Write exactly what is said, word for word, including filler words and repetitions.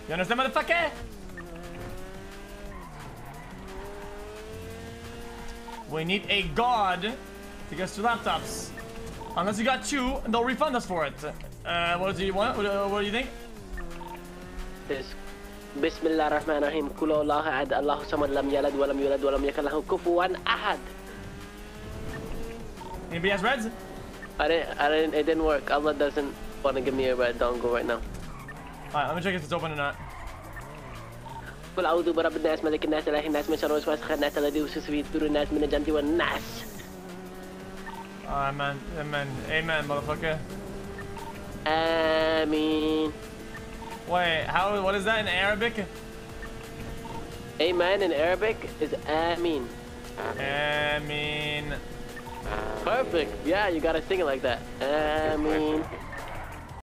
You understand, motherfucker? We need a god to get us two laptops. Unless you got two, they'll refund us for it. Uh, what do you want? What, uh, what do you think? Yes. Bismillahirrahmanirrahim. Qul huwallahu ahad. Allahu samad. Lam yalad wa lam yulad wa lam yakul lahu kufuwan ahad. Anybody has reds? I didn't. I didn't. It didn't work. Allah doesn't want to give me a red dongle right now. Alright, let me check if it's open or not. قل أعوذ برب الناس ملك الناس إله الناس من شر الوسواس الخناس الذي يوسوس في صدور الناس من الجنة والناس. Amen, amen, amen, motherfucker. Amen. Wait, how? What is that in Arabic? Amen in Arabic is Amin. Amin. Perfect. Yeah, you gotta sing it like that. Amin.